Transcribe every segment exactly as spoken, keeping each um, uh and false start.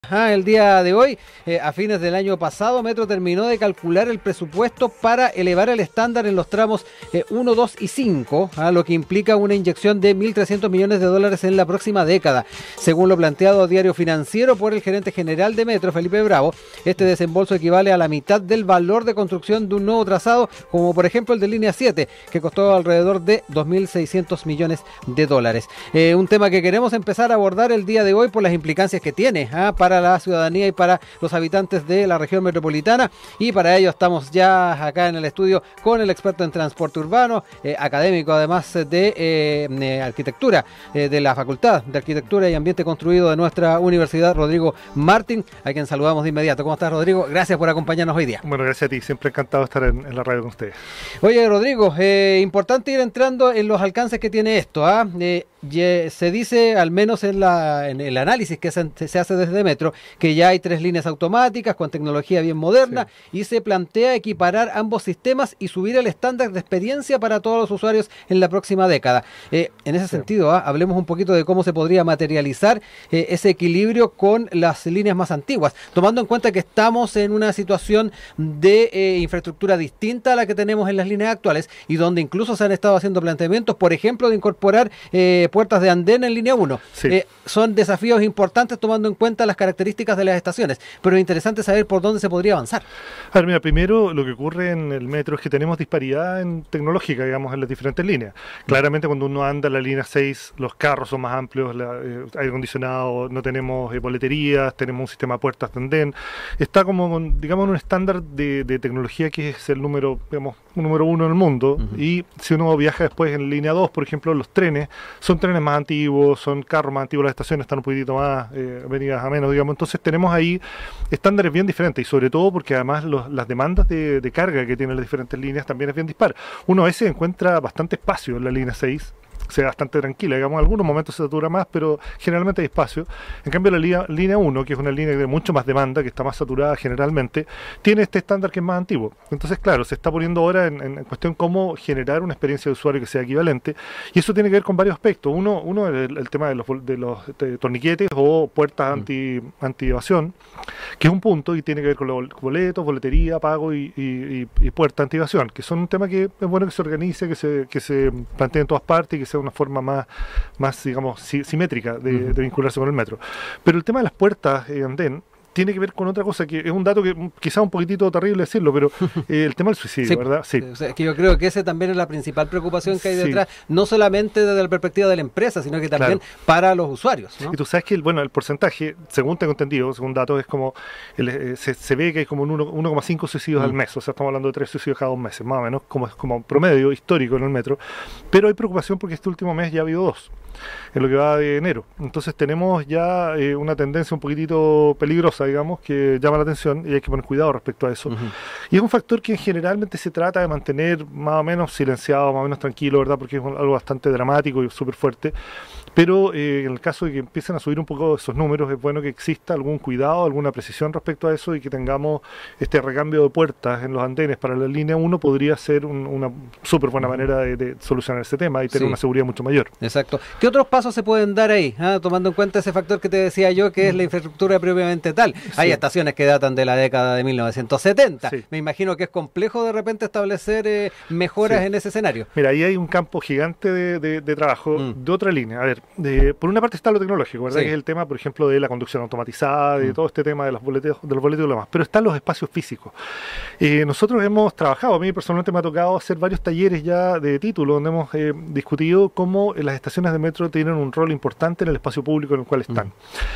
Ah, el día de hoy, eh, a fines del año pasado, Metro terminó de calcular el presupuesto para elevar el estándar en los tramos eh, uno, dos y cinco, ah, lo que implica una inyección de mil trescientos millones de dólares en la próxima década. Según lo planteado a Diario Financiero por el gerente general de Metro, Felipe Bravo, este desembolso equivale a la mitad del valor de construcción de un nuevo trazado, como por ejemplo el de Línea siete, que costó alrededor de dos mil seiscientos millones de dólares. Eh, un tema que queremos empezar a abordar el día de hoy por las implicancias que tiene ah, para la ciudadanía y para los habitantes de la región metropolitana, y para ello estamos ya acá en el estudio con el experto en transporte urbano, eh, académico además de eh, eh, arquitectura, eh, de la Facultad de Arquitectura y Ambiente Construido de nuestra universidad, Rodrigo Martín, a quien saludamos de inmediato. ¿Cómo estás, Rodrigo? Gracias por acompañarnos hoy día. Bueno, gracias a ti, siempre encantado de estar en, en la radio con ustedes. Oye, Rodrigo, eh, importante ir entrando en los alcances que tiene esto, ¿ah? Eh, se dice, al menos en, la, en el análisis que se, se hace desde Metro, que ya hay tres líneas automáticas con tecnología bien moderna, sí, y se plantea equiparar ambos sistemas y subir el estándar de experiencia para todos los usuarios en la próxima década. Eh, en ese sí. sentido, ¿ah? hablemos un poquito de cómo se podría materializar eh, ese equilibrio con las líneas más antiguas, tomando en cuenta que estamos en una situación de eh, infraestructura distinta a la que tenemos en las líneas actuales, y donde incluso se han estado haciendo planteamientos, por ejemplo, de incorporar eh, puertas de andén en línea uno. Sí. Eh, son desafíos importantes tomando en cuenta las características de las estaciones, pero es interesante saber por dónde se podría avanzar. A ver, mira, primero lo que ocurre en el metro es que tenemos disparidad en tecnológica, digamos, en las diferentes líneas. Claramente cuando uno anda en la línea seis, los carros son más amplios, la, eh, aire acondicionado, no tenemos eh, boleterías, tenemos un sistema de puertas de andén. Está como, digamos, un estándar de, de tecnología que es el número, digamos, un número uno en el mundo. Uh-huh. Y si uno viaja después en línea dos, por ejemplo, los trenes, son trenes más antiguos, son carros más antiguos, las estaciones están un poquitito más eh, venidas a menos, digamos. Entonces tenemos ahí estándares bien diferentes, y sobre todo porque además los, las demandas de, de carga que tienen las diferentes líneas también es bien dispar. Uno a veces encuentra bastante espacio en la línea seis, o sea, bastante tranquila, digamos, en algunos momentos se satura más, pero generalmente hay espacio. En cambio, la línea, línea uno, que es una línea de mucho más demanda, que está más saturada generalmente, tiene este estándar que es más antiguo. Entonces, claro, se está poniendo ahora en, en cuestión cómo generar una experiencia de usuario que sea equivalente, y eso tiene que ver con varios aspectos. Uno, uno el, el tema de los, de los de torniquetes o puertas anti, anti-evasión, que es un punto, y tiene que ver con los boletos, boletería, pago y, y, y, y puerta anti-evasión, que son un tema que es bueno que se organice, que se, que se plantee en todas partes y que sea una forma más, más digamos, si, simétrica de, uh-huh. de vincularse con el metro. Pero el tema de las puertas eh, andén tiene que ver con otra cosa, que es un dato que quizá un poquitito terrible decirlo, pero eh, el tema del suicidio, sí, ¿verdad? Sí. O sea, es que yo creo que ese también es la principal preocupación que hay detrás, sí, no solamente desde la perspectiva de la empresa, sino que también claro. para los usuarios, ¿no? Y tú sabes que, el, bueno, el porcentaje, según tengo entendido, según datos, es como, el, eh, se, se ve que hay como un uno coma cinco suicidios mm. al mes, o sea, estamos hablando de tres suicidios cada dos meses, más o menos, como, como un promedio histórico en el metro, pero hay preocupación porque este último mes ya ha habido dos, en lo que va de enero. Entonces tenemos ya eh, una tendencia un poquitito peligrosa, digamos, que llama la atención, y hay que poner cuidado respecto a eso. Uh-huh. Y es un factor que generalmente se trata de mantener más o menos silenciado, más o menos tranquilo, ¿verdad? Porque es algo bastante dramático y súper fuerte. Pero eh, en el caso de que empiecen a subir un poco esos números, es bueno que exista algún cuidado, alguna precisión respecto a eso, y que tengamos este recambio de puertas en los andenes para la línea uno, podría ser un, una súper buena manera de, de solucionar ese tema y tener sí. una seguridad mucho mayor. Exacto. ¿Qué otros pasos se pueden dar ahí? ¿Ah? Tomando en cuenta ese factor que te decía yo, que es la infraestructura propiamente tal. Sí. Hay estaciones que datan de la década de mil novecientos setenta. Sí. Me imagino que es complejo de repente establecer eh, mejoras sí. en ese escenario. Mira, ahí hay un campo gigante de, de, de trabajo mm. de otra línea. A ver, de, por una parte está lo tecnológico, ¿verdad? Sí. Que es el tema, por ejemplo, de la conducción automatizada, de mm. todo este tema de los boletos, de los boletos y lo demás. Pero están los espacios físicos. Eh, nosotros hemos trabajado, a mí personalmente me ha tocado hacer varios talleres ya de título, donde hemos eh, discutido cómo las estaciones de metro tienen un rol importante en el espacio público en el cual están. Mm.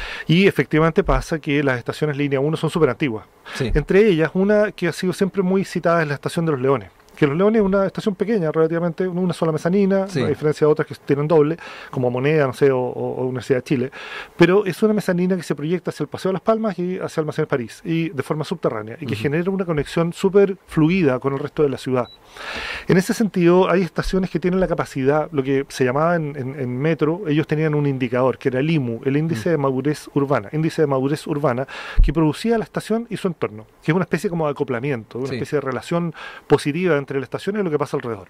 Y efectivamente pasa que las estaciones línea uno son súper antiguas. Sí. Entre ellas, una que ha sido siempre muy citada es la estación de Los Leones. Que Los Leones es una estación pequeña, relativamente, una sola mezanina, sí. a diferencia de otras que tienen doble, como Moneda, no sé, o, o Universidad de Chile. Pero es una mezanina que se proyecta hacia el Paseo de las Palmas y hacia Almacenes París, y de forma subterránea, y que uh-huh. genera una conexión súper fluida con el resto de la ciudad. En ese sentido, hay estaciones que tienen la capacidad, lo que se llamaba en, en, en metro, ellos tenían un indicador, que era el I M U, el índice uh-huh. de madurez urbana, índice de madurez urbana, que producía la estación y su entorno, que es una especie como de acoplamiento, una sí. especie de relación positiva entre la estación y lo que pasa alrededor.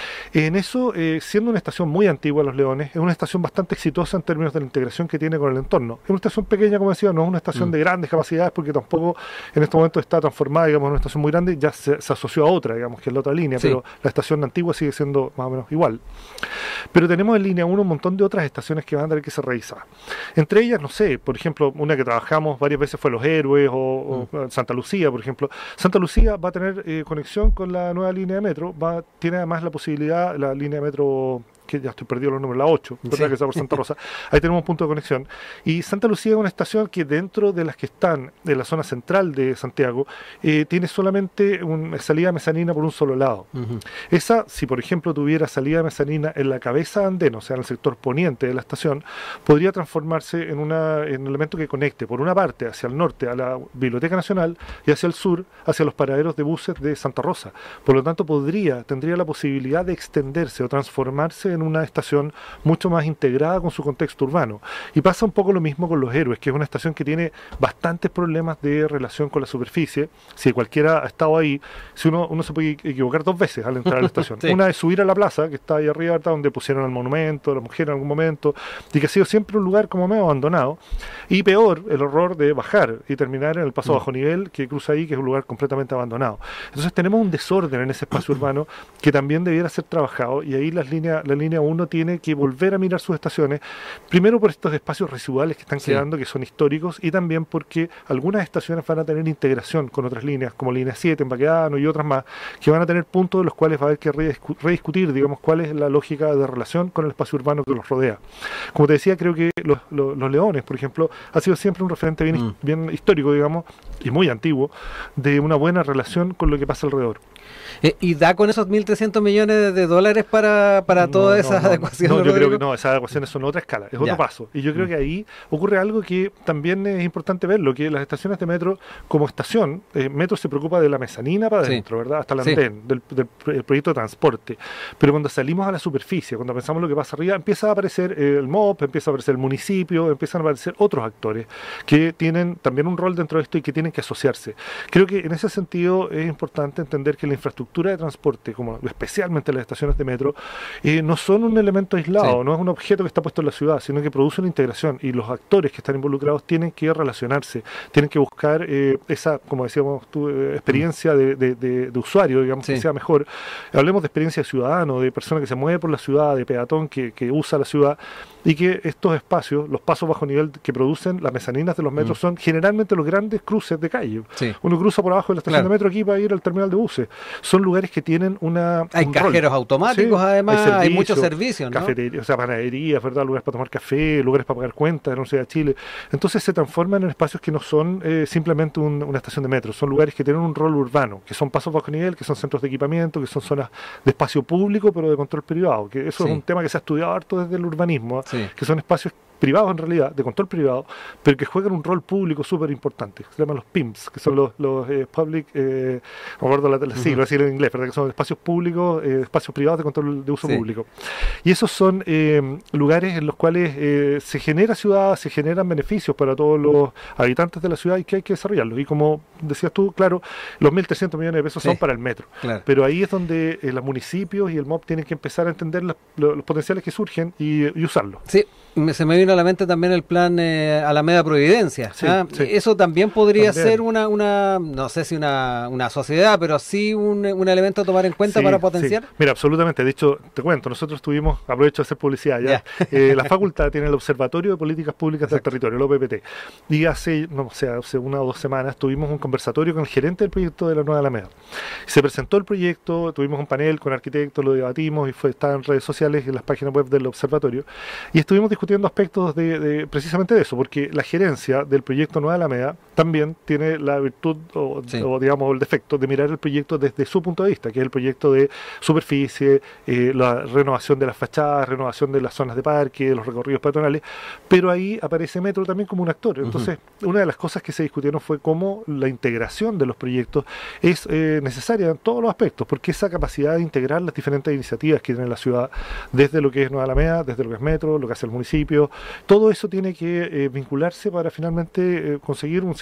En eso, eh, siendo una estación muy antigua, Los Leones, es una estación bastante exitosa en términos de la integración que tiene con el entorno. Es una estación pequeña, como decía, no es una estación mm. de grandes capacidades, porque tampoco en este momento está transformada, digamos, en una estación muy grande, ya se, se asoció a otra, digamos, que es la otra línea, sí. pero la estación antigua sigue siendo más o menos igual. Pero tenemos en línea uno un montón de otras estaciones que van a tener que ser revisadas. Entre ellas, no sé, por ejemplo, una que trabajamos varias veces fue Los Héroes o, mm. o Santa Lucía, por ejemplo. Santa Lucía va a tener eh, conexión con la nueva línea de metro, va, tiene además la posibilidad, la línea de metro, que ya estoy perdido los números, la ocho, ¿verdad? Sí. Que está por Santa Rosa. Ahí tenemos un punto de conexión. Y Santa Lucía es una estación que dentro de las que están en la zona central de Santiago, eh, tiene solamente una salida mezanina por un solo lado. Uh-huh. Esa, si por ejemplo tuviera salida mezanina en la cabeza de andén, o sea, en el sector poniente de la estación, podría transformarse en, una, en un elemento que conecte por una parte hacia el norte a la Biblioteca Nacional y hacia el sur hacia los paraderos de buses de Santa Rosa. Por lo tanto, podría, tendría la posibilidad de extenderse o transformarse en en una estación mucho más integrada con su contexto urbano. Y pasa un poco lo mismo con Los Héroes, que es una estación que tiene bastantes problemas de relación con la superficie. Si cualquiera ha estado ahí, si uno, uno se puede equivocar dos veces al entrar a la estación. Sí. Una es subir a la plaza, que está ahí arriba, ¿verdad? Donde pusieron el monumento, la mujer en algún momento, y que ha sido siempre un lugar como medio abandonado. Y peor, el horror de bajar y terminar en el paso mm. bajo nivel, que cruza ahí, que es un lugar completamente abandonado. Entonces tenemos un desorden en ese espacio urbano que también debiera ser trabajado, y ahí las líneas, la línea uno tiene que volver a mirar sus estaciones, primero por estos espacios residuales que están sí. quedando, que son históricos, y también porque algunas estaciones van a tener integración con otras líneas, como línea siete en Baquedano y otras más, que van a tener puntos de los cuales va a haber que rediscu rediscutir, digamos, cuál es la lógica de relación con el espacio urbano que los rodea. Como te decía, creo que los, los, los Leones, por ejemplo, ha sido siempre un referente bien, mm. bien histórico, digamos, y muy antiguo, de una buena relación con lo que pasa alrededor. Eh, ¿Y da con esos mil trescientos millones de dólares para, para no, todas no, esas no, adecuaciones? No, yo creo que no, esas adecuaciones son otra escala, es ya. otro paso. Y yo creo mm. que ahí ocurre algo que también es importante verlo, que las estaciones de metro, como estación, eh, Metro se preocupa de la mezanina para adentro, sí. ¿verdad? Hasta el andén, sí. del, del, del proyecto de transporte. Pero cuando salimos a la superficie, cuando pensamos lo que pasa arriba, empieza a aparecer eh, el M O P, empieza a aparecer el municipio, empiezan a aparecer otros actores que tienen también un rol dentro de esto y que tienen que asociarse. Creo que en ese sentido es importante entender que la infraestructura de transporte, como especialmente las estaciones de metro, eh, no son un elemento aislado, sí. no es un objeto que está puesto en la ciudad, sino que produce una integración, y los actores que están involucrados tienen que relacionarse, tienen que buscar eh, esa, como decíamos tú, eh, experiencia de, de, de, de usuario, digamos, sí. que sea mejor. Hablemos de experiencia de ciudadano, de persona que se mueve por la ciudad, de peatón que, que usa la ciudad, y que estos espacios, los pasos bajo nivel que producen las mezaninas de los metros, mm. son generalmente los grandes cruces de calle. Sí. Uno cruza por abajo de la estación claro. de metro aquí para ir al terminal de buses. Son lugares que tienen una... Hay un cajeros rol. automáticos, sí, además, hay, servicio, hay muchos servicios, ¿no? Cafetería, o sea, panaderías, ¿verdad? Lugares para tomar café, lugares para pagar cuentas en la Universidad de Chile. Entonces se transforman en espacios que no son eh, simplemente un, una estación de metro, son lugares que tienen un rol urbano, que son pasos bajo nivel, que son centros de equipamiento, que son zonas de espacio público, pero de control privado, que eso sí. es un tema que se ha estudiado harto desde el urbanismo, sí. que son espacios privados en realidad, de control privado, pero que juegan un rol público súper importante. Se llaman los P I M S, que son los, los eh, Public, eh, no me acuerdo la, la sigla, uh-huh. decirlo en inglés, ¿verdad? Que son espacios públicos, eh, espacios privados de control de uso sí. público. Y esos son eh, lugares en los cuales eh, se genera ciudad, se generan beneficios para todos los habitantes de la ciudad y que hay que desarrollarlos. Y como decías tú, claro, los mil trescientos millones de pesos sí. son para el metro. Claro. Pero ahí es donde eh, los municipios y el M O P tienen que empezar a entender los, los potenciales que surgen y, y usarlos. Sí. Se me vino a la mente también el plan eh, Alameda Providencia. Sí, ¿ah? sí. Eso también podría también. ser una, una, no sé si una, una sociedad, pero sí un, un elemento a tomar en cuenta sí, para potenciar. Sí. Mira, absolutamente. De hecho, te cuento, nosotros tuvimos, aprovecho de hacer publicidad ya, eh, la facultad tiene el Observatorio de Políticas Públicas Exacto. del Territorio, el O P P T. Y hace, no sé, hace una o dos semanas tuvimos un conversatorio con el gerente del proyecto de la Nueva Alameda. Se presentó el proyecto, tuvimos un panel con arquitectos, lo debatimos y fue, está en redes sociales y en las páginas web del observatorio. Y estuvimos discutiendo aspectos de, de precisamente de eso, porque la gerencia del proyecto Nueva Alameda también tiene la virtud o, sí. o digamos el defecto de mirar el proyecto desde su punto de vista, que es el proyecto de superficie, eh, la renovación de las fachadas, renovación de las zonas de parque, de los recorridos peatonales, pero ahí aparece Metro también como un actor. Entonces, uh-huh. una de las cosas que se discutieron fue cómo la integración de los proyectos es eh, necesaria en todos los aspectos, porque esa capacidad de integrar las diferentes iniciativas que tiene la ciudad, desde lo que es Nueva Alameda, desde lo que es Metro, lo que hace el municipio, todo eso tiene que eh, vincularse para finalmente eh, conseguir un círculo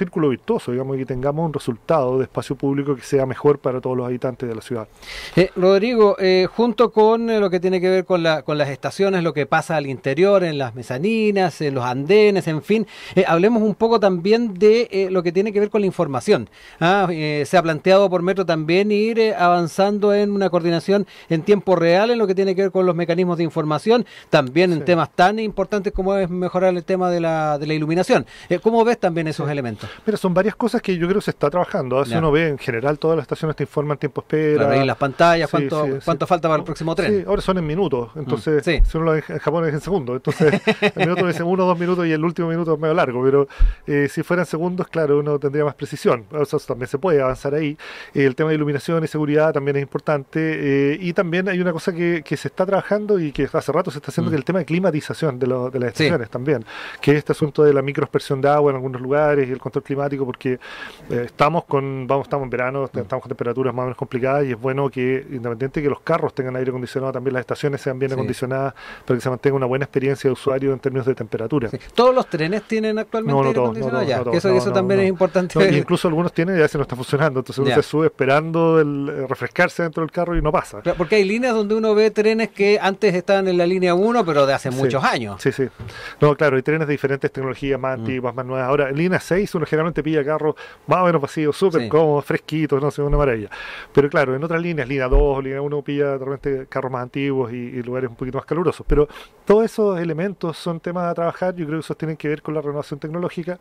círculo virtuoso, digamos, y que tengamos un resultado de espacio público que sea mejor para todos los habitantes de la ciudad. Eh, Rodrigo, eh, junto con eh, lo que tiene que ver con, la, con las estaciones, lo que pasa al interior, en las mezaninas, en los andenes, en fin, eh, hablemos un poco también de eh, lo que tiene que ver con la información. Ah, eh, se ha planteado por Metro también ir eh, avanzando en una coordinación en tiempo real en lo que tiene que ver con los mecanismos de información, también en sí. temas tan importantes como es mejorar el tema de la, de la iluminación. Eh, ¿Cómo ves también esos sí. elementos? Mira, son varias cosas que yo creo que se está trabajando. Si uno ve en general todas las estaciones te informan tiempo espera. Claro, y las pantallas, sí, cuánto, sí, cuánto sí. falta para el próximo tren. Sí, ahora son en minutos. Entonces, mm, sí. si uno lo ve en Japón es en segundos. Entonces, el minuto dice uno, dos minutos y el último minuto es medio largo. Pero eh, si fueran segundos, claro, uno tendría más precisión. Eso también se puede avanzar ahí. Eh, el tema de iluminación y seguridad también es importante. Eh, y también hay una cosa que, que se está trabajando y que hace rato se está haciendo, mm. que es el tema de climatización de, lo, de las estaciones sí. también. Que es este asunto de la microaspersión de agua en algunos lugares y el control climático, porque eh, estamos con vamos estamos en verano, mm. estamos con temperaturas más o menos complicadas y es bueno que, independientemente de que los carros tengan aire acondicionado, también las estaciones sean bien sí. acondicionadas para que se mantenga una buena experiencia de usuario en términos de temperatura. Sí. ¿Todos los trenes tienen actualmente no, no aire todos, acondicionado? no, ya, no, no, que eso, no, eso no, también no. es importante. No, y incluso algunos tienen y ya se no está funcionando, entonces uno ya. se sube esperando el, eh, refrescarse dentro del carro y no pasa. Porque hay líneas donde uno ve trenes que antes estaban en la línea uno, pero de hace sí. muchos años. Sí, sí. No, claro, hay trenes de diferentes tecnologías, más mm. antiguas, más nuevas. Ahora, en línea seis uno generalmente pilla carros más o menos vacíos, súper sí. cómodos, fresquitos, no sé, una maravilla. Pero claro, en otras líneas, línea dos, línea uno, pilla de repente carros más antiguos y, y lugares un poquito más calurosos. Pero todos esos elementos son temas a trabajar. Yo creo que esos tienen que ver con la renovación tecnológica.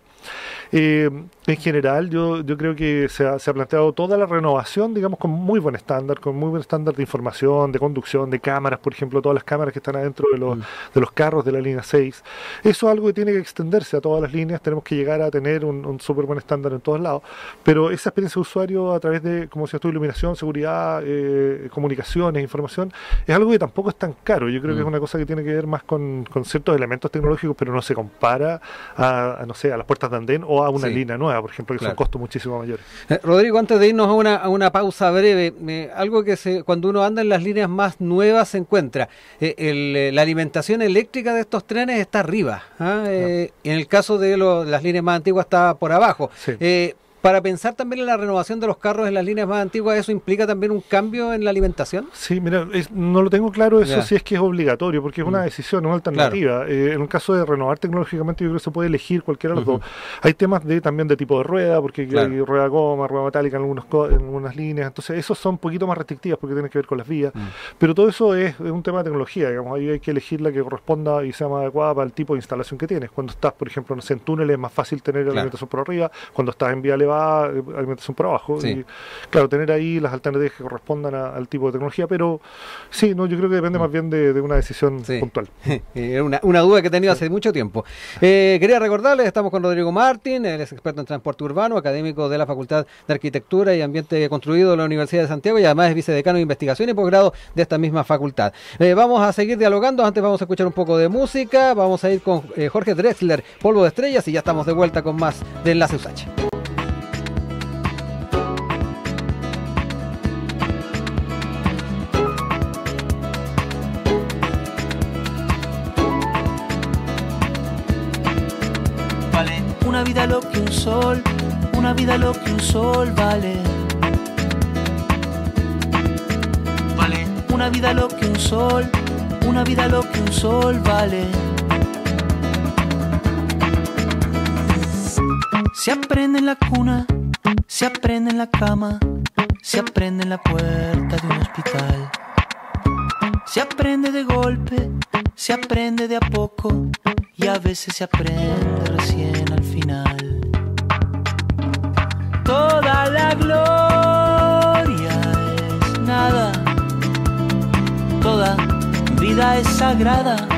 Eh, en general, yo, yo creo que se ha, se ha planteado toda la renovación, digamos, con muy buen estándar, con muy buen estándar de información, de conducción, de cámaras, por ejemplo, todas las cámaras que están adentro de los, mm. de los carros de la línea seis. Eso es algo que tiene que extenderse a todas las líneas. Tenemos que llegar a tener un, un súper buen estándar en todos lados. Pero esa experiencia de usuario a través de, como decías tú, iluminación, seguridad, eh, comunicaciones, información, es algo que tampoco es tan caro. Yo creo mm. que es una cosa que tiene que ver más con, con ciertos elementos tecnológicos, pero no se compara a, a, no sé, a las puertas de andén o a una sí. línea nueva, por ejemplo, que claro. son costos muchísimo mayores. Eh, Rodrigo, antes de irnos a una, a una pausa breve, eh, algo que se, cuando uno anda en las líneas más nuevas se encuentra, eh, el, la alimentación eléctrica de estos trenes está arriba, ¿ah? eh, no. En el caso de lo, las líneas más antiguas está por abajo. Sí. Eh, Para pensar también en la renovación de los carros en las líneas más antiguas, ¿eso implica también un cambio en la alimentación? Sí, mira, es, no lo tengo claro eso yeah. si es que es obligatorio, porque es una decisión, una alternativa. Claro. Eh, en un caso de renovar tecnológicamente, yo creo que se puede elegir cualquiera de los uh-huh. dos. Hay temas de también de tipo de rueda, porque claro. hay rueda goma, rueda metálica en, algunos, en algunas líneas, entonces esos son un poquito más restrictivas porque tienen que ver con las vías. Uh-huh. Pero todo eso es, es un tema de tecnología, digamos, ahí hay que elegir la que corresponda y sea más adecuada para el tipo de instalación que tienes. Cuando estás, por ejemplo, no sé, en túneles es más fácil tener claro. alimentación por arriba, cuando estás en vía elevada, alimentación por abajo sí. y claro, tener ahí las alternativas que correspondan a, al tipo de tecnología, pero sí, no, yo creo que depende más bien de, de una decisión sí. puntual. Era una, una duda que he tenido hace mucho tiempo. Eh, quería recordarles, estamos con Rodrigo Martín, él es experto en transporte urbano, académico de la Facultad de Arquitectura y Ambiente Construido de la Universidad de Santiago y además es vicedecano de investigación y posgrado de esta misma facultad. Eh, vamos a seguir dialogando, antes vamos a escuchar un poco de música, vamos a ir con eh, Jorge Drexler, Polvo de Estrellas, y ya estamos de vuelta con más de Enlace U S A C H. Una vida lo que un sol, una vida lo que un sol vale. Vale. Una vida lo que un sol, una vida lo que un sol vale. Se aprende en la cuna, se aprende en la cama, se aprende en la puerta de un hospital. Se aprende de golpe, se aprende de a poco y a veces se aprende recién al final. Toda la gloria es nada, toda vida es sagrada.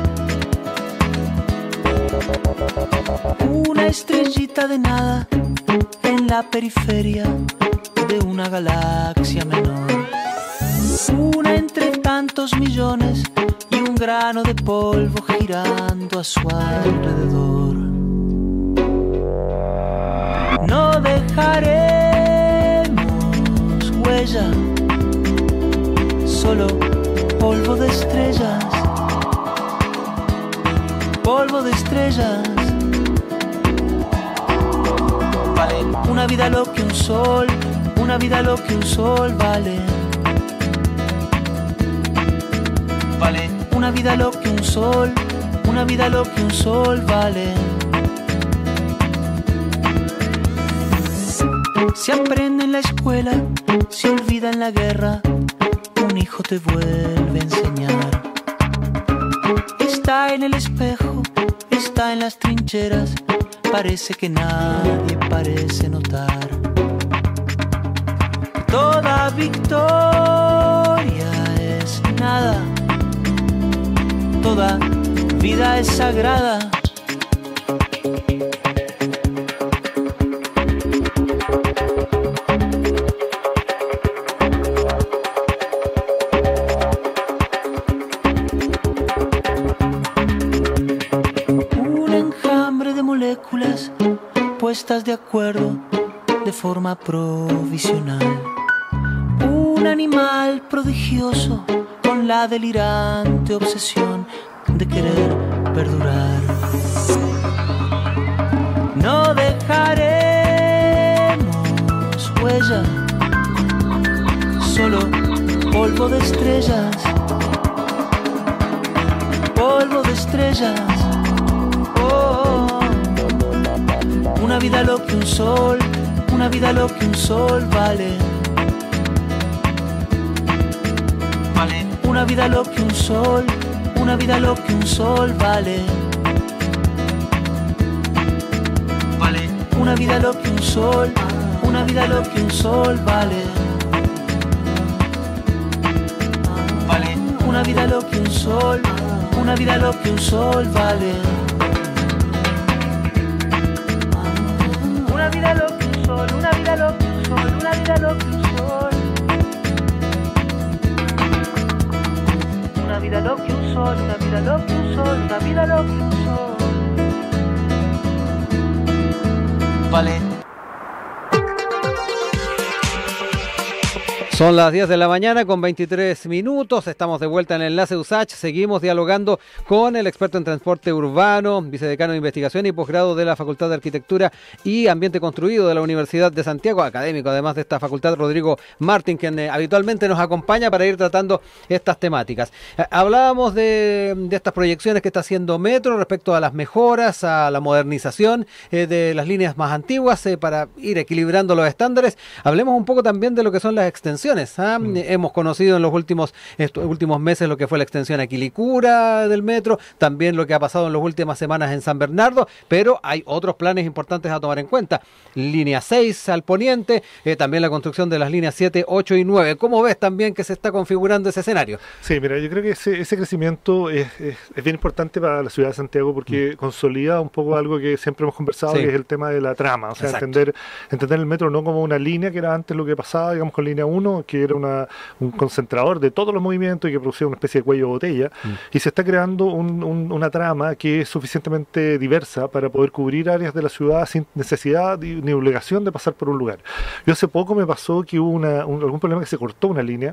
Una estrellita de nada en la periferia de una galaxia menor. Una entre tantos millones y un grano de polvo girando a su alrededor. No dejaremos huella, solo polvo de estrellas, polvo de estrellas. vale. Una vida lo que un sol, una vida lo que un sol vale. Vale. Una vida lo que un sol, una vida lo que un sol vale. Se aprende en la escuela, se olvida en la guerra, un hijo te vuelve a enseñar. Está en el espejo, está en las trincheras, parece que nadie parece notar. Toda victoria es nada, toda vida es sagrada. Un enjambre de moléculas puestas de acuerdo de forma provisional. Un animal prodigioso con la delirante obsesión de querer perdurar. No dejaremos huella, solo polvo de estrellas, polvo de estrellas. Oh, una vida lo que un sol, una vida lo que un sol vale. Vale. Una vida lo que un sol, una vida lo que un sol vale. Vale. Una vida lo que un sol, una vida lo que un sol vale. Vale. Una vida lo que un sol, una vida lo que un sol vale. Una vida lo que un sol, una vida lo que un sol, una vida lo que un sol. Una vida lo que un sol, una vida lo que un sol, una vida lo que un sol. Vale. Son las diez de la mañana con veintitrés minutos, estamos de vuelta en el Enlace U S A C H, seguimos dialogando con el experto en transporte urbano, vicedecano de investigación y posgrado de la Facultad de Arquitectura y Ambiente Construido de la Universidad de Santiago, académico además de esta facultad, Rodrigo Martín, quien eh, habitualmente nos acompaña para ir tratando estas temáticas. Eh, hablábamos de, de estas proyecciones que está haciendo Metro respecto a las mejoras, a la modernización eh, de las líneas más antiguas eh, para ir equilibrando los estándares. Hablemos un poco también de lo que son las extensiones. ¿Ah? Mm. Hemos conocido en los últimos estos últimos meses lo que fue la extensión a Quilicura del metro, también lo que ha pasado en las últimas semanas en San Bernardo, pero hay otros planes importantes a tomar en cuenta. Línea seis al poniente, eh, también la construcción de las líneas siete, ocho y nueve. ¿Cómo ves también que se está configurando ese escenario? Sí, mira, yo creo que ese, ese crecimiento es, es, es bien importante para la ciudad de Santiago porque mm. consolida un poco algo que siempre hemos conversado, sí. que es el tema de la trama, o sea, entender, entender el metro no como una línea que era antes lo que pasaba, digamos, con línea uno, que era una, un concentrador de todos los movimientos y que producía una especie de cuello de botella, mm. y se está creando un, un, una trama que es suficientemente diversa para poder cubrir áreas de la ciudad sin necesidad ni obligación de pasar por un lugar. Yo hace poco me pasó que hubo una, un, algún problema que se cortó una línea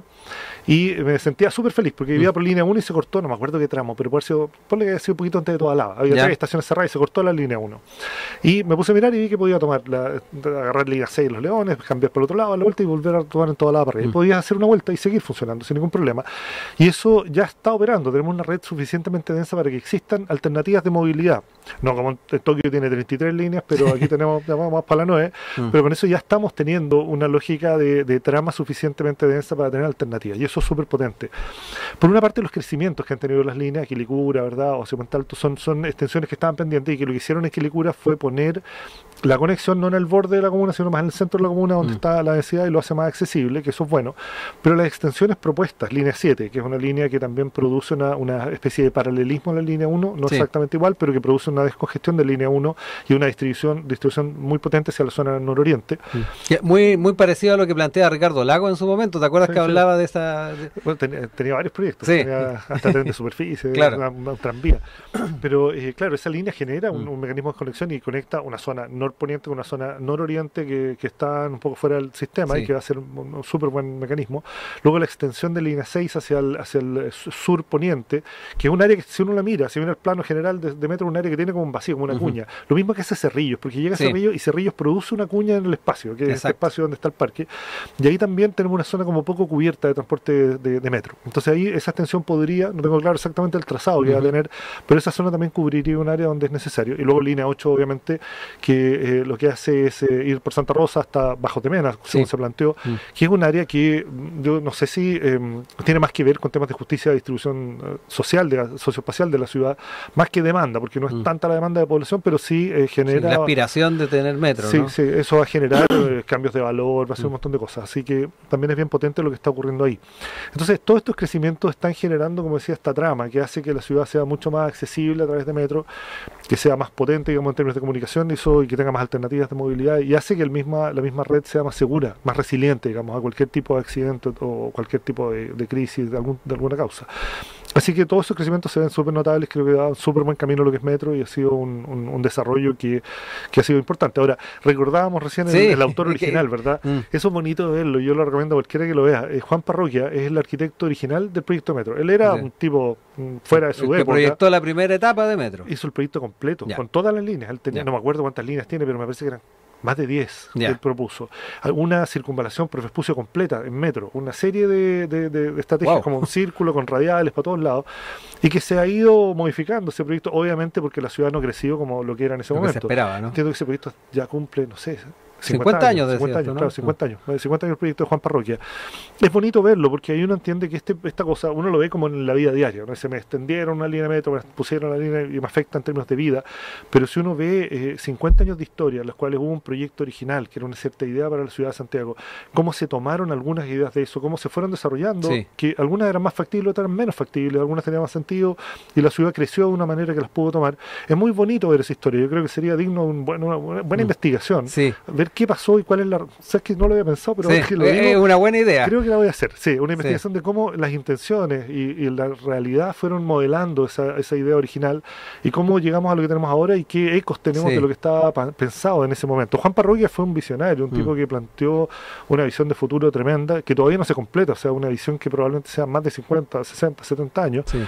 y me sentía súper feliz porque vivía mm. por línea uno y se cortó, no me acuerdo qué tramo, pero por eso, ponle que había sido un poquito antes de toda lava, había tres estaciones cerradas y se cortó la línea uno. Y me puse a mirar y vi que podía tomar, la, agarrar línea seis Los Leones, cambiar por el otro lado a la vuelta y volver a tomar en toda la barra. Y podías hacer una vuelta y seguir funcionando sin ningún problema. Y eso ya está operando. Tenemos una red suficientemente densa para que existan alternativas de movilidad. No como en Tokio tiene treinta y tres líneas, pero aquí tenemos ya vamos para la nueve. Mm. Pero con eso ya estamos teniendo una lógica de, de trama suficientemente densa para tener alternativas. Y eso es súper potente. Por una parte, los crecimientos que han tenido las líneas, Quilicura, ¿verdad? O Puente Alto, son, son extensiones que estaban pendientes y que lo que hicieron en Quilicura fue poner la conexión no en el borde de la comuna, sino más en el centro de la comuna donde mm. está la densidad y lo hace más accesible, que eso es bueno. Pero las extensiones propuestas, línea siete, que es una línea que también produce una, una especie de paralelismo en la línea uno, no sí. exactamente igual, pero que produce una descongestión de línea uno y una distribución, distribución muy potente hacia la zona nororiente. Sí. Muy, muy parecido a lo que plantea Ricardo Lago en su momento, ¿te acuerdas sí, que sí. hablaba de esa...? Bueno, tenía, tenía varios proyectos, sí. tenía hasta tren de superficie, claro. una, una tranvía. Pero eh, claro, esa línea genera un, un mecanismo de conexión y conecta una zona nororiente norponiente con una zona nororiente que, que está un poco fuera del sistema Sí. y que va a ser un, un súper buen mecanismo. Luego la extensión de línea seis hacia el, hacia el sur poniente, que es un área que si uno la mira, si mira el plano general de, de metro, un área que tiene como un vacío, como una Ujú. cuña. Lo mismo que hace Cerrillos, porque llega Sí. Cerrillos y Cerrillos produce una cuña en el espacio, que es este Exacto. espacio donde está el parque. Y ahí también tenemos una zona como poco cubierta de transporte de, de- de metro. Entonces ahí esa extensión podría, no tengo claro exactamente el trazado que va a Ujú. tener, pero esa zona también cubriría un área donde es necesario. Y luego línea ocho, obviamente, que eh, lo que hace es eh, ir por Santa Rosa hasta Bajo Temena, según Sí. se planteó, Mm. que es un área que mm, yo no sé si eh, tiene más que ver con temas de justicia de distribución eh, social, de la, socioespacial de la ciudad, más que demanda, porque no es Mm. tanta la demanda de población, pero sí eh, Sí, genera... la aspiración de tener metro, Sí, ¿no? sí, eso va a generar eh, cambios de valor, va a hacer Mm. un montón de cosas. Así que también es bien potente lo que está ocurriendo ahí. Entonces, todos estos crecimientos están generando, como decía, esta trama que hace que la ciudad sea mucho más accesible a través de metro, que sea más potente, digamos, en términos de comunicación y, eso, y que tenga más alternativas de movilidad y hace que el misma, la misma red sea más segura, más resiliente, digamos, a cualquier tipo de accidente o cualquier tipo de, de crisis de, algún, de alguna causa. Así que todos esos crecimientos se ven súper notables, creo que da un súper buen camino lo que es metro y ha sido un, un- un desarrollo que, que ha sido importante. Ahora, recordábamos recién Sí, el, el autor es que- original, ¿verdad? Mm. Eso es bonito de verlo, yo lo recomiendo a cualquiera que lo vea. Eh, Juan Parroquia es el arquitecto original del proyecto Metro. Él era Sí. un tipo mm, fuera de su El que época. proyectó la primera etapa de metro. Hizo el proyecto completo, Ya. con todas las líneas. Él tenía, Ya. no me acuerdo cuántas líneas tiene, pero me parece que eran más de diez que Ya. él propuso. Una circunvalación por Vespucio completa en metro, una serie de, de- de- de estrategias Wow. como un círculo con radiales para todos lados, y que se ha ido modificando ese proyecto, obviamente porque la ciudad no creció como lo que era en ese Lo que se momento. esperaba, ¿no? Entiendo que ese proyecto ya cumple, no sé, cincuenta años, decías cincuenta tú, años, ¿no? claro, cincuenta años, eh, cincuenta años el proyecto de Juan Parroquia. Es bonito verlo porque ahí uno entiende que este, esta cosa, uno lo ve como en la vida diaria, ¿no? Se me extendieron una línea de metro, me pusieron una línea y me afecta en términos de vida, pero si uno ve eh, cincuenta años de historia en los cuales hubo un proyecto original, que era una cierta idea para la ciudad de Santiago, cómo se tomaron algunas ideas de eso, cómo se fueron desarrollando, Sí. que algunas eran más factibles, otras eran menos factibles, algunas tenían más sentido y la ciudad creció de una manera que las pudo tomar. Es muy bonito ver esa historia, yo creo que sería digno de un buen- una buena, buena Mm. investigación, Sí. ver qué pasó y cuál es la... Sabes que no lo había pensado, pero Sí, ahora que lo es digo, es una buena idea. creo que la voy a hacer. Sí, una investigación de cómo las intenciones y, y la realidad fueron modelando esa, esa idea original y cómo llegamos a lo que tenemos ahora y qué ecos tenemos Sí. de lo que estaba pa- pensado en ese momento. Juan Parroquia fue un visionario, un Mm. tipo que planteó una visión de futuro tremenda que todavía no se completa, o sea, una visión que probablemente sea más de cincuenta, sesenta, setenta años. Sí.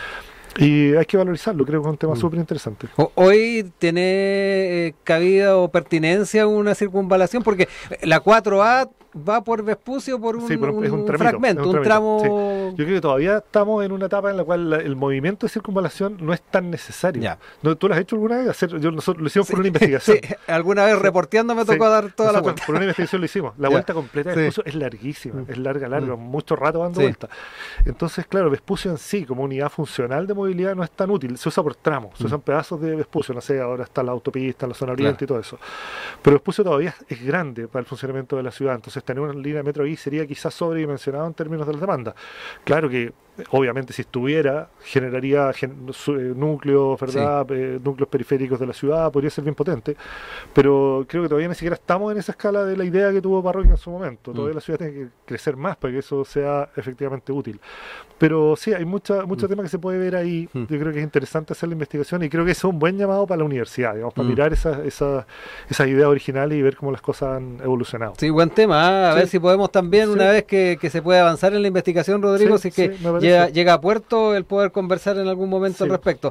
Y hay que valorizarlo, creo que es un tema Mm. súper interesante. O- Hoy tiene eh, cabida o pertinencia una circunvalación porque la cuatro A va por Vespucio por un, Sí, pero es un un tramito, fragmento, es un, un tramo. tramito, Yo creo que todavía estamos en una etapa en la cual la- el movimiento de circunvalación no es tan necesario. Ya. ¿No, ¿Tú lo has hecho alguna vez? Hacer, yo, nosotros lo hicimos por Sí, una investigación. sí, alguna vez reporteando me Sí, tocó dar toda la nosotros vuelta. por una investigación lo hicimos. La Ya. vuelta completa de Sí. Vespucio es larguísima, Mm. es larga, larga, Mm. mucho rato dando Sí. vuelta. Entonces, claro, Vespucio en sí, como unidad funcional de movilidad, no es tan útil. Se usa por tramos, se Mm. usan pedazos de Vespucio, no sé, ahora está la autopista, la zona oriente Claro. y todo eso. Pero Vespucio todavía es grande para el funcionamiento de la ciudad, entonces tener una línea de metro ahí sería quizás sobredimensionado en términos de las demandas. Claro que obviamente si estuviera generaría gen- su- eh, núcleos, ¿verdad? Eh, núcleos periféricos de la ciudad, podría ser bien potente, pero creo que todavía ni siquiera estamos en esa escala de la idea que tuvo Parroquia en su momento. Todavía Mm. la ciudad tiene que crecer más para que eso sea efectivamente útil. Pero sí, hay mucha, mucho Mm. tema que se puede ver ahí. Mm. Yo creo que es interesante hacer la investigación y creo que eso es un buen llamado para la universidad, digamos, para Mm. mirar esas esa, esas ideas originales y ver cómo las cosas han evolucionado. Sí, buen tema. ¿ah? A Sí. ver si podemos también, Sí. una vez que, que se pueda avanzar en la investigación, Rodrigo, Sí, si es que sí, me parece. llega, llega a puerto, el poder conversar en algún momento Sí. al respecto.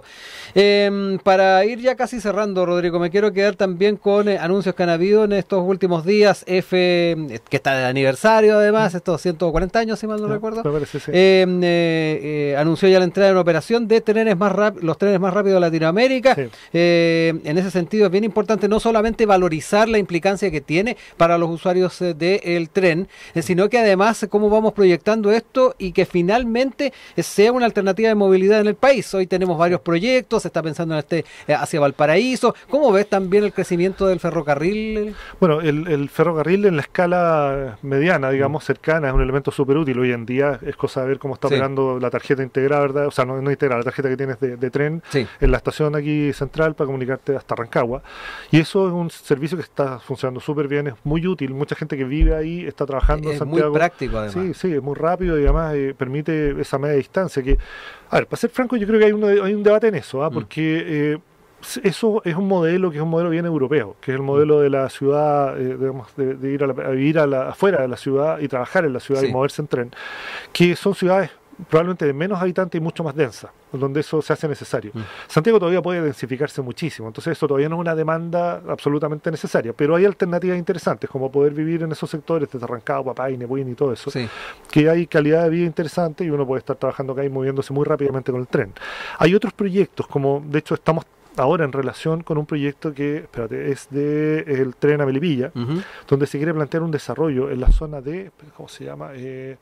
Eh, para ir ya casi cerrando, Rodrigo, me quiero quedar también con eh, anuncios que han habido en estos últimos días. F, eh, que está de aniversario además, estos ciento cuarenta años, si mal no Ya, recuerdo. me parece, sí. Eh, eh, eh, anunció ya la entrada en operación de trenes más rap- los trenes más rápidos de Latinoamérica. Sí. Eh, en ese sentido es bien importante no solamente valorizar la implicancia que tiene para los usuarios eh, del tren, eh, sino que además eh, cómo vamos proyectando esto y que finalmente eh, sea una alternativa de movilidad en el país. Hoy tenemos varios proyectos, se está pensando en este eh, hacia Valparaíso. ¿Cómo ves también el crecimiento del ferrocarril? Bueno, el, el ferrocarril en la escala mediana, digamos, cercana, es un elemento súper útil. Hoy en día es cosa de ver cómo está Sí. operando la tarjeta integrada, ¿verdad? O sea, no, no integrada, la tarjeta que tienes de, de tren Sí. en la estación aquí central para comunicarte hasta Rancagua. Y eso es un servicio que está funcionando súper bien, es muy útil. Mucha gente que vive ahí está trabajando en Es muy Santiago. práctico además. Sí, sí, es muy rápido y además eh, permite esa media distancia que, a ver, para ser franco, yo creo que hay un, hay un debate en eso, ¿ah? Mm. Porque eh, eso es un modelo que es un modelo bien europeo, que es el modelo de la ciudad, eh, digamos, de, de ir a, la, a vivir a la, afuera de la ciudad y trabajar en la ciudad sí. y moverse en tren, que son ciudades probablemente de menos habitantes y mucho más densas, donde eso se hace necesario. Mm. Santiago todavía puede densificarse muchísimo, entonces eso todavía no es una demanda absolutamente necesaria, pero hay alternativas interesantes, como poder vivir en esos sectores, desde Rancagua, Papay, Nepuín y todo eso, sí. que hay calidad de vida interesante y uno puede estar trabajando acá y moviéndose muy rápidamente con el tren. Hay otros proyectos, como de hecho estamos ahora en relación con un proyecto que, espérate, es de el tren a Melipilla, uh-huh. donde se quiere plantear un desarrollo en la zona de, ¿cómo se llama? Eh,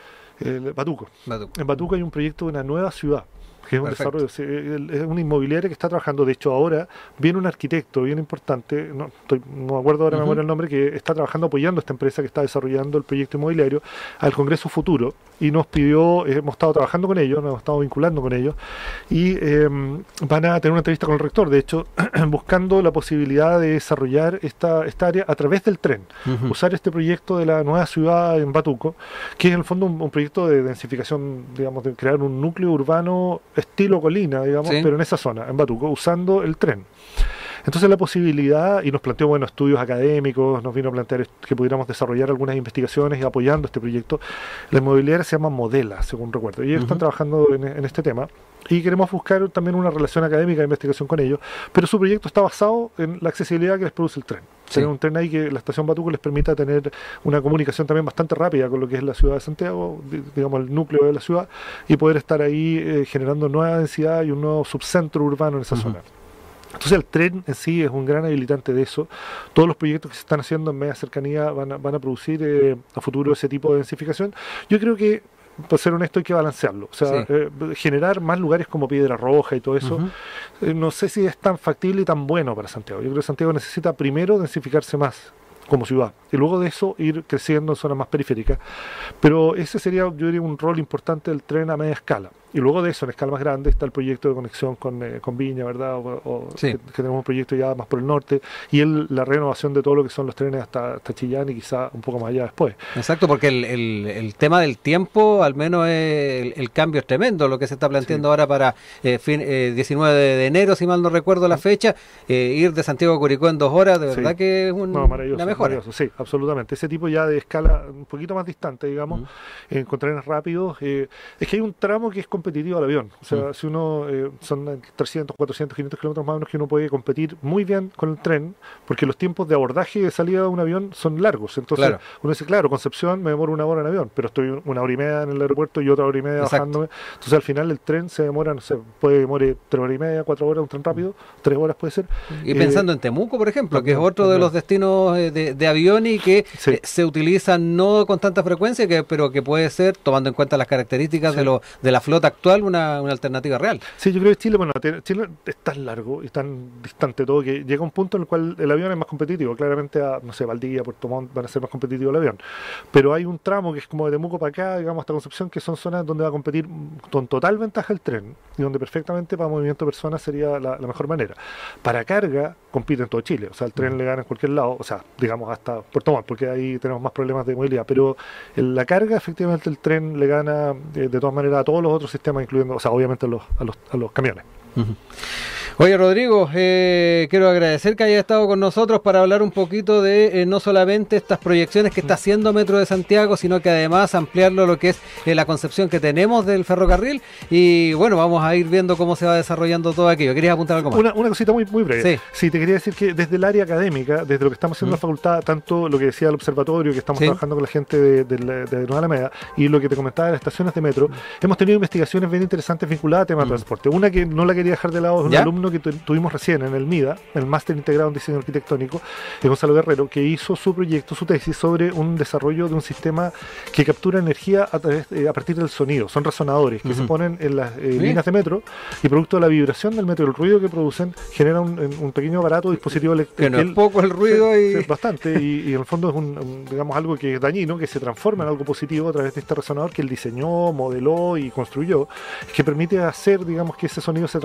El Batuco. Batuco. En Batuco hay un proyecto de una nueva ciudad, que es un Perfecto. desarrollo, es una inmobiliaria que está trabajando, de hecho ahora viene un arquitecto bien importante, no, estoy, no me acuerdo ahora uh-huh. memoria el nombre, que está trabajando apoyando a esta empresa que está desarrollando el proyecto inmobiliario al Congreso Futuro, y nos pidió, hemos estado trabajando con ellos, nos hemos estado vinculando con ellos, y eh, van a tener una entrevista con el rector, de hecho, buscando la posibilidad de desarrollar esta, esta área a través del tren, uh-huh. usar este proyecto de la nueva ciudad en Batuco, que es en el fondo un, un proyecto de densificación, digamos, de crear un núcleo urbano estilo colina, digamos, sí. pero en esa zona, en Batuco, usando el tren. Entonces la posibilidad, y nos planteó buenos estudios académicos, nos vino a plantear que pudiéramos desarrollar algunas investigaciones y apoyando este proyecto. La inmobiliaria se llama Modela, según recuerdo, y ellos uh-huh. están trabajando en, en este tema, y queremos buscar también una relación académica de investigación con ellos, pero su proyecto está basado en la accesibilidad que les produce el tren. Sí. Tener un tren ahí que la estación Batuco les permita tener una comunicación también bastante rápida con lo que es la ciudad de Santiago, digamos el núcleo de la ciudad, y poder estar ahí eh, generando nueva densidad y un nuevo subcentro urbano en esa uh-huh. zona. Entonces el tren en sí es un gran habilitante de eso. Todos los proyectos que se están haciendo en media cercanía van a, van a producir eh, a futuro ese tipo de densificación. Yo creo que, para ser honesto, hay que balancearlo. O sea, sí. eh, generar más lugares como Piedra Roja y todo eso, uh-huh. eh, no sé si es tan factible y tan bueno para Santiago. Yo creo que Santiago necesita primero densificarse más como ciudad, y luego de eso ir creciendo en zonas más periféricas, pero ese sería, yo diría, un rol importante del tren a media escala, y luego de eso, en escala más grande, está el proyecto de conexión con, eh, con Viña, ¿verdad? O, o sí. que, que tenemos un proyecto ya más por el norte, y el, la renovación de todo lo que son los trenes hasta, hasta Chillán y quizá un poco más allá después. Exacto, porque el, el, el tema del tiempo, al menos el, el cambio es tremendo, lo que se está planteando sí. ahora para eh, fin, eh, diecinueve de enero, si mal no recuerdo la fecha, eh, ir de Santiago a Curicó en dos horas, de verdad sí. que es un, no, una mejora. Maravilloso, sí, absolutamente. Ese tipo ya de escala un poquito más distante, digamos, uh-huh. eh, con trenes rápidos. Eh, es que hay un tramo que es competitivo al avión. O sea, uh-huh. si uno, eh, son trescientos, cuatrocientos, quinientos kilómetros más o menos que uno puede competir muy bien con el tren, porque los tiempos de abordaje y de salida de un avión son largos. Entonces, claro. uno dice, claro, Concepción me demoro una hora en avión, pero estoy una hora y media en el aeropuerto y otra hora y media Exacto. bajándome. Entonces, al final el tren se demora, no sé, puede demorar tres horas y media, cuatro horas, un tren rápido, tres horas puede ser. Y eh, pensando en Temuco, por ejemplo, también, que es otro también. de los destinos de, de avión y que sí. eh, se utiliza no con tanta frecuencia, que, pero que puede ser, tomando en cuenta las características sí. de, lo, de la flota actual, una, una alternativa real. Sí, yo creo que Chile, bueno, Chile es tan largo y tan distante todo que llega un punto en el cual el avión es más competitivo. Claramente a, no sé, Valdivia, Puerto Montt van a ser más competitivos el avión. Pero hay un tramo que es como de Temuco para acá, digamos, hasta Concepción, que son zonas donde va a competir con total ventaja el tren y donde perfectamente para movimiento de personas sería la, la mejor manera. Para carga, compite en todo Chile. O sea, el tren mm. le gana en cualquier lado, o sea, digamos, hasta Puerto Montt, porque ahí tenemos más problemas de movilidad, pero en la carga efectivamente el tren le gana eh, de todas maneras a todos los otros sistemas, incluyendo, o sea, obviamente a los, a los, a los camiones. Uh-huh. Oye, Rodrigo, eh, quiero agradecer que haya estado con nosotros para hablar un poquito de eh, no solamente estas proyecciones que está haciendo Metro de Santiago, sino que además ampliarlo a lo que es eh, la concepción que tenemos del ferrocarril, y bueno, vamos a ir viendo cómo se va desarrollando todo aquello. ¿Querías apuntar algo más? Una, una cosita muy, muy breve. Sí. sí, te quería decir que desde el área académica, desde lo que estamos haciendo mm. en la facultad, tanto lo que decía el observatorio, que estamos sí. trabajando con la gente de, de, de, de Nueva Alameda, y lo que te comentaba de las estaciones de metro, mm. hemos tenido investigaciones bien interesantes vinculadas a temas mm. de transporte. Una que no la quería dejar de lado es un ¿Ya? alumno que tu, tuvimos recién en el MIDA, el Máster Integrado en Diseño Arquitectónico, de Gonzalo Guerrero, que hizo su proyecto, su tesis sobre un desarrollo de un sistema que captura energía a, través, eh, a partir del sonido. Son resonadores que uh-huh. se ponen en las eh, líneas de metro, y producto de la vibración del metro y el ruido que producen, genera un, un pequeño aparato, dispositivo eléctrico. Que no es poco el ruido sí, y... Sí, bastante, y, y en el fondo es un, un, digamos, algo que es dañino, que se transforma en algo positivo a través de este resonador que él diseñó, modeló y construyó, que permite hacer, digamos, que ese sonido se transforme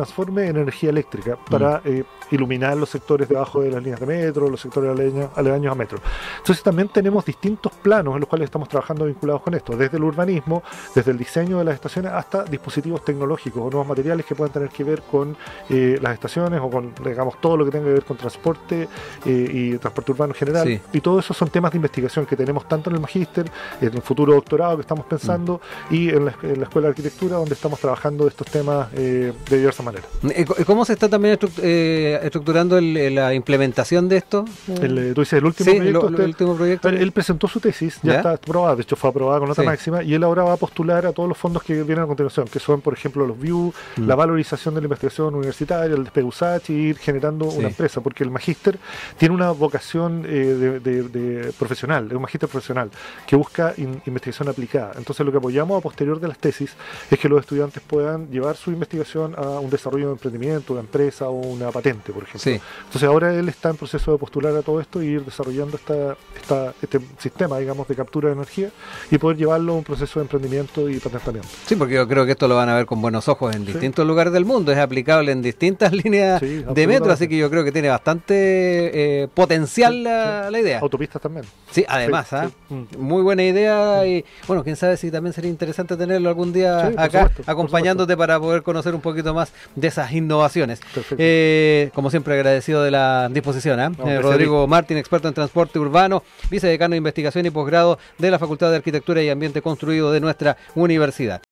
transforme en energía eléctrica para mm. eh, iluminar los sectores debajo de las líneas de metro, los sectores aledaños, aledaños a metro. Entonces también tenemos distintos planos en los cuales estamos trabajando vinculados con esto, desde el urbanismo, desde el diseño de las estaciones hasta dispositivos tecnológicos o nuevos materiales que puedan tener que ver con eh, las estaciones o con, digamos, todo lo que tenga que ver con transporte eh, y transporte urbano en general. Sí. Y todo eso son temas de investigación que tenemos tanto en el magíster, en el futuro doctorado que estamos pensando mm. y en la, en la Escuela de Arquitectura, donde estamos trabajando de estos temas eh, de diversas maneras. ¿Cómo se está también eh, estructurando el, la implementación de esto? El, tú dices, el último sí, proyecto. Lo, usted, el último proyecto. Él presentó su tesis, ya, ya está aprobada, de hecho fue aprobada con nota sí. máxima, y él ahora va a postular a todos los fondos que vienen a continuación, que son, por ejemplo, los V I U, mm. la valorización de la investigación universitaria, el despegue U S A C H, y ir generando sí. una empresa, porque el magíster tiene una vocación eh, de, de, de profesional, es un magíster profesional, que busca in, investigación aplicada. Entonces lo que apoyamos a posterior de las tesis es que los estudiantes puedan llevar su investigación a un desarrollo de emprendimiento, una empresa o una patente, por ejemplo. Sí. Entonces ahora él está en proceso de postular a todo esto y ir desarrollando esta, esta, este sistema, digamos, de captura de energía y poder llevarlo a un proceso de emprendimiento y patentamiento. Sí, porque yo creo que esto lo van a ver con buenos ojos en sí. distintos lugares del mundo, es aplicable en distintas líneas sí, de metro, así que yo creo que tiene bastante eh, potencial sí, la, sí. la idea. Autopistas también. Sí, además, sí, ¿eh? sí. muy buena idea y bueno, quién sabe si también sería interesante tenerlo algún día sí, acá supuesto, acompañándote para poder conocer un poquito más de esas innovaciones. Eh, como siempre agradecido de la disposición, ¿eh? No, eh, Rodrigo Martín, experto en transporte urbano, vicedecano de investigación y posgrado de la Facultad de Arquitectura y Ambiente Construido de nuestra universidad.